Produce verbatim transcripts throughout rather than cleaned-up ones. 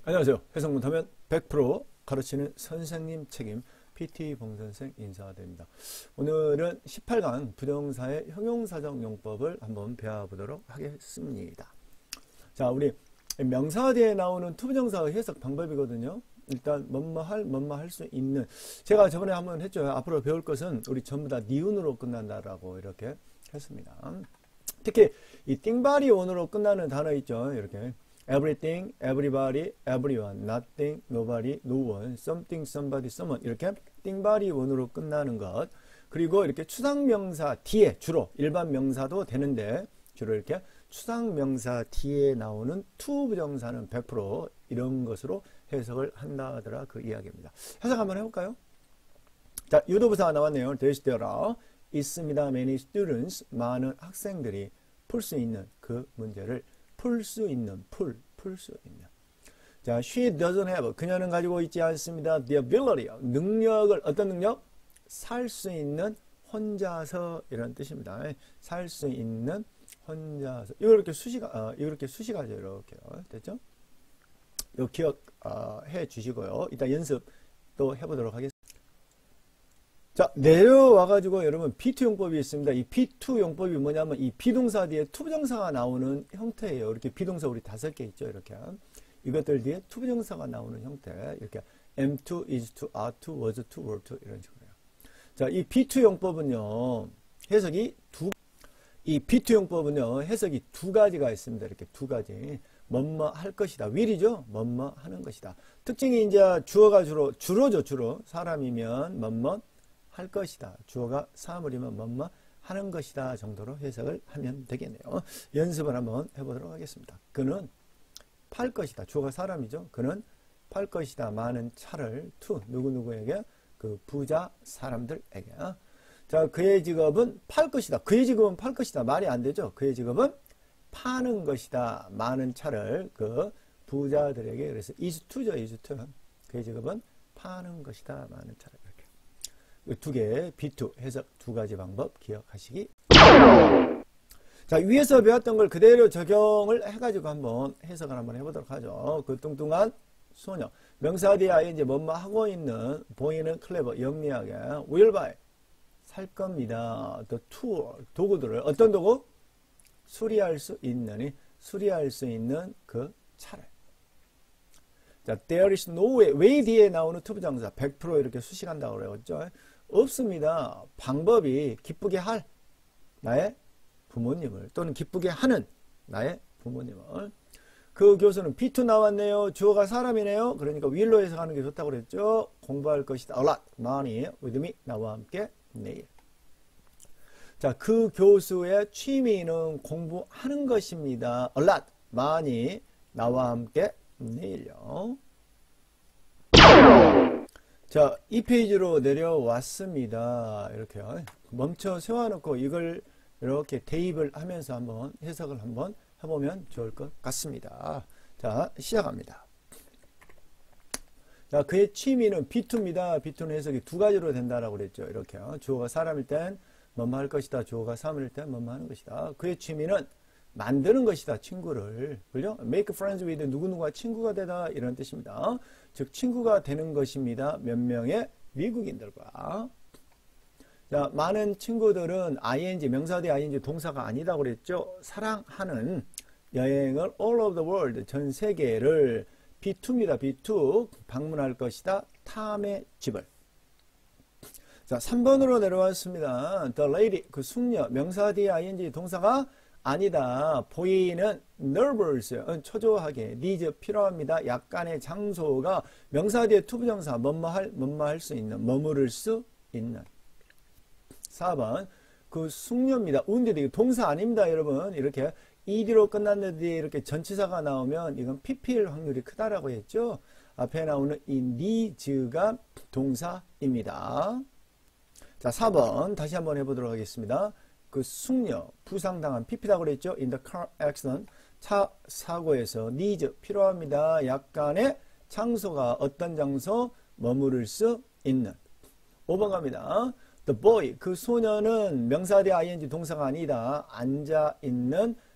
안녕하세요. 해석 못하면 백 퍼센트 가르치는 선생님 책임 피티 봉선생 인사드립니다. 오늘은 십팔 강 부정사의 형용사적 용법을 한번 배워보도록 하겠습니다. 자, 우리 명사 뒤에 나오는 투부정사의 해석 방법이거든요. 일단 뭐뭐할, 뭐뭐할 수 있는, 제가 저번에 한번 했죠. 앞으로 배울 것은 우리 전부 다 니은으로 끝난다라고 이렇게 했습니다. 특히 이 띵바리 원으로 끝나는 단어 있죠. 이렇게 everything, everybody, everyone, nothing, nobody, no one, something, somebody, someone 이렇게 띵바리 원으로 끝나는 것. 그리고 이렇게 추상명사 뒤에 주로 일반 명사도 되는데 주로 이렇게 추상명사 뒤에 나오는 투부정사는 백 퍼센트 이런 것으로 해석을 한다 하더라 그 이야기입니다. 해석 한번 해볼까요? 자, 유도부사가 나왔네요. 되시더라 있습니다. Many students 많은 학생들이 풀 수 있는 그 문제를 풀 수 있는, 풀, 풀 수 있는. 자, she doesn't have, 그녀는 가지고 있지 않습니다. The ability, 능력을, 어떤 능력? 살 수 있는 혼자서, 이런 뜻입니다. 살 수 있는 혼자서. 이거 이렇게 수식하, 어, 이거 이렇게 수식하죠. 이렇게. 됐죠? 요 기억, 어, 해 주시고요. 이따 연습 또 해보도록 하겠습니다. 자, 내려와가지고 여러분 비투 용법이 있습니다. 이 비투 용법이 뭐냐면 이 비동사 뒤에 투부정사가 나오는 형태예요. 이렇게 비동사 우리 다섯 개 있죠. 이렇게. 이것들 뒤에 투부정사가 나오는 형태. 이렇게 am to, is to, are to, was to, were to 이런 식으로요. 자, 이 비투 용법은요. 해석이 두, 이 비투 용법은요. 해석이 두 가지가 있습니다. 이렇게 두 가지. 뭐뭐 할 것이다. will이죠. 뭐뭐 하는 것이다. 특징이 이제 주어가 주로, 주로죠. 주로. 사람이면 뭐뭐 할 것이다. 주어가 사물이면 뭐뭐 하는 것이다 정도로 해석을 하면 되겠네요. 연습을 한번 해보도록 하겠습니다. 그는 팔 것이다. 주어가 사람이죠. 그는 팔 것이다. 많은 차를 to 누구누구에게 그 부자 사람들에게. 자, 그의 직업은 팔 것이다. 그의 직업은 팔 것이다. 말이 안 되죠. 그의 직업은 파는 것이다. 많은 차를 그 부자들에게. 그래서 is to죠. is to. 그의 직업은 파는 것이다. 많은 차를. 두 개의 비투 해석 두 가지 방법 기억하시기. 자, 위에서 배웠던 걸 그대로 적용을 해가지고 한번 해석을 한번 해보도록 하죠. 그 뚱뚱한 소녀. 명사 뒤에 아이엔지 뭐뭐 하고 있는, 보이는 클레버, 영리하게, will buy, 살 겁니다. 또 tool, 도구들을, 어떤 도구? 수리할 수 있는, 수리할 수 있는 그 차를. 자, there is no way, way 뒤에 나오는 투부정사 백 퍼센트 이렇게 수식한다고 그랬죠. 없습니다. 방법이 기쁘게 할 나의 부모님을 또는 기쁘게 하는 나의 부모님을. 그 교수는 비투 나왔네요. 주어가 사람이네요. 그러니까 will로 해석하는 게 좋다고 그랬죠. 공부할 것이다. a lot, 많이, with me, 나와 함께 내일. 자, 그 교수의 취미는 공부하는 것입니다. a lot, 많이, 나와 함께 내일요. 자, 이 페이지로 내려왔습니다. 이렇게요. 멈춰 세워놓고 이걸 이렇게 대입을 하면서 한번 해석을 한번 해보면 좋을 것 같습니다. 자, 시작합니다. 자, 그의 취미는 비투입니다. 비투는 해석이 두 가지로 된다라고 그랬죠. 이렇게요. 주어가 사람일 땐 뭐뭐 할 것이다. 주어가 사물일 땐 뭐뭐 하는 것이다. 그의 취미는 만드는 것이다. 친구를. 그죠? make friends with 누구누구와 친구가 되다. 이런 뜻입니다. 즉 친구가 되는 것입니다. 몇 명의 미국인들과. 자, 많은 친구들은 ing, 명사 뒤 ing 동사가 아니다고 그랬죠. 사랑하는 여행을 all over the world, 전 세계를 비투입니다. 비투, 방문할 것이다. 탐의 집을. 자, 삼 번으로 내려왔습니다. the lady, 그 숙녀, 명사 뒤 ing 동사가 아니다. 보이는 nervous, 초조하게, needs, 필요합니다. 약간의 장소가 명사 뒤에 투부정사, 뭐뭐 할, 뭐뭐 할 수 있는, 머무를 수 있는. 사 번, 그 숙녀입니다. wounded, 동사 아닙니다, 여러분. 이렇게 ed로 끝났는데 이렇게 전치사가 나오면 이건 pp일 확률이 크다라고 했죠. 앞에 나오는 이 needs가 동사입니다. 자, 사 번, 다시 한번 해보도록 하겠습니다. 그 숙녀, 부상당한 pp라고 그랬죠. in the car accident, 차 사고에서 needs, 필요합니다. 약간의 장소가 어떤 장소? 머무를 수 있는. 오 번 갑니다. the boy, 그 소녀는 명사 뒤 ing 동사가 아니다. 앉아있는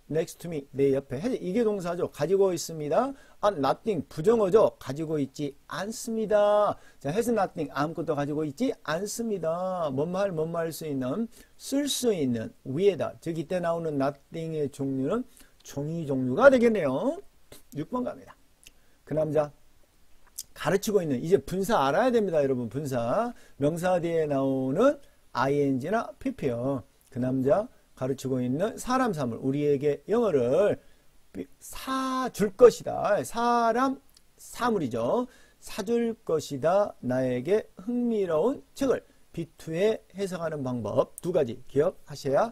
next to me. 내 옆에. has 이게 동사죠. 가지고 있습니다. 아, nothing 부정어죠. 가지고 있지 않습니다. 자, has nothing 아무것도 가지고 있지 않습니다. 뭐뭐 뭐뭐 할 수 있는 쓸 수 있는 위에다. 즉 이때 나오는 nothing의 종류는 종이 종류가 되겠네요. 육 번 갑니다. 그 남자 가르치고 있는 이제 분사 알아야 됩니다. 여러분 분사 명사 뒤에 나오는 아이엔지나 피피요. 그 남자 가르치고 있는 사람 사물 우리에게 영어를 사줄 것이다. 사람 사물이죠. 사줄 것이다. 나에게 흥미로운 책을 비투에 해석하는 방법 두 가지 기억하셔야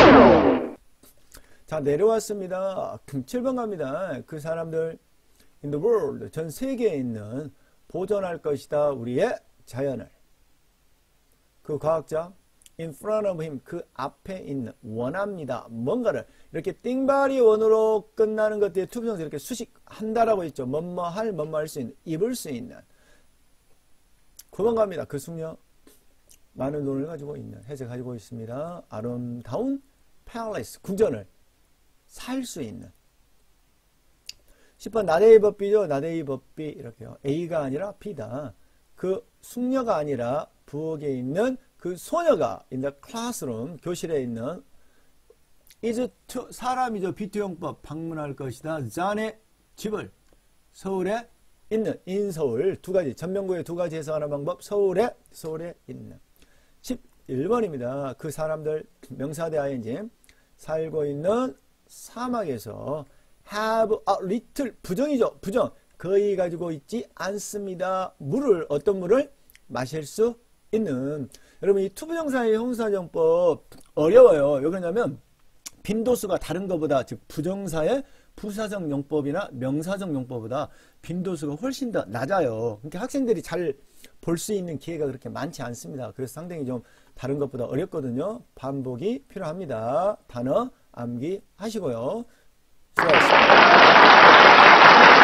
자 내려왔습니다. 칠 번 갑니다. 그 사람들 in the world 전 세계에 있는 보존할 것이다. 우리의 자연을 그 과학자 in front of him 그 앞에 있는 원합니다. 뭔가를 이렇게 띵바리 원으로 끝나는 것들이 투부정사 이렇게 수식한다라고 했죠. 뭐뭐 할 뭐뭐 할 수 있는 입을 수 있는 구 번 갑니다. 그 숙녀 많은 돈을 가지고 있는 해석 가지고 있습니다. 아름다운 팰리스 궁전을 살 수 있는 십 번 나데이 법비죠. 나데이 법비 이렇게요. A가 아니라 B다. 그 숙녀가 아니라 부엌에 있는 그 소녀가 in the classroom 교실에 있는 is to 사람이죠. 비투용법 방문할 것이다. 잔의 집을 서울에 있는 in 서울 두 가지 전명구의 두 가지 해석하는 방법 서울에 서울에 있는 십일 번입니다. 그 사람들 명사대 아이엔지 살고 있는 사막에서 have a little 부정이죠. 부정 거의 가지고 있지 않습니다. 물을 어떤 물을 마실 수 있는 여러분 이 투부정사의 형사정법 어려워요. 왜 그러냐면 빈도수가 다른 것보다 즉 부정사의 부사적 용법이나 명사적 용법보다 빈도수가 훨씬 더 낮아요. 그러니까 학생들이 잘 볼 수 있는 기회가 그렇게 많지 않습니다. 그래서 상당히 좀 다른 것보다 어렵거든요. 반복이 필요합니다. 단어 암기하시고요. 수고하셨습니다.